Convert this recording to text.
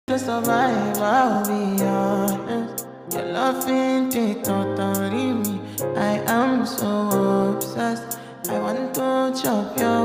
To survive, I'll be honest. Your love ain't it totally me. I am so obsessed. I want to chop your